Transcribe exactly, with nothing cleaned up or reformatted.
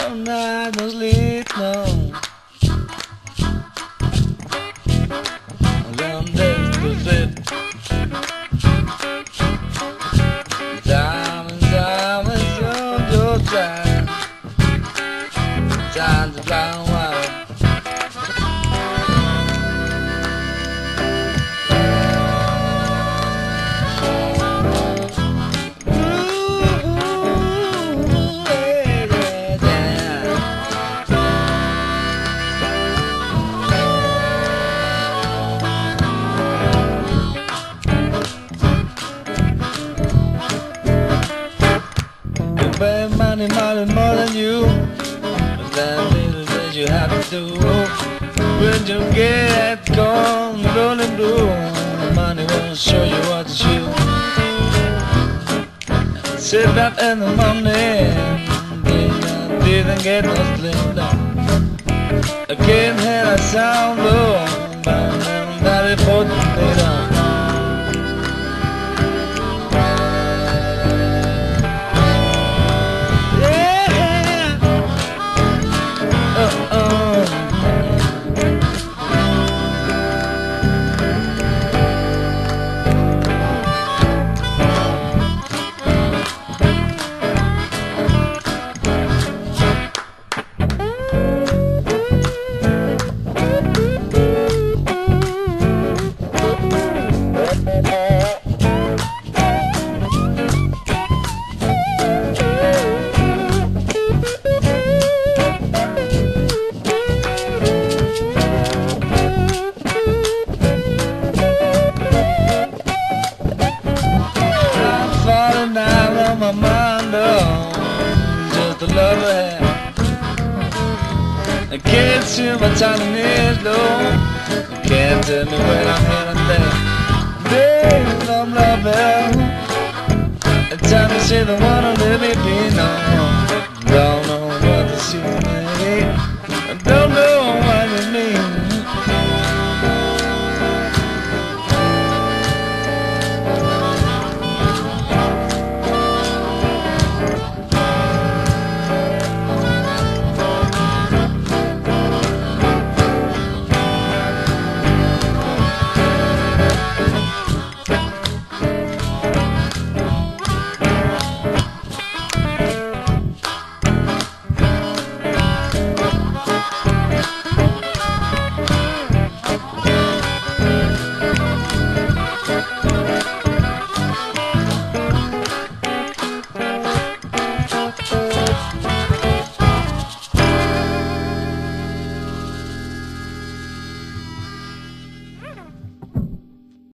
all night, no sleep, no. Long days to sleep. Time and time and some your time. Time to fly wild. Pay money, money more than you, but that little that you have to do. When you get gone, rolling blue, money won't show you what to shoot. Sit up in the morning, I didn't get no sleep down. I can't hear a sound low, but I'm not important later. My mind on just a love I I can't see my time is low. You can't tell me when I'm here and there. Days I'm loving. It's time to see the one who let me be known.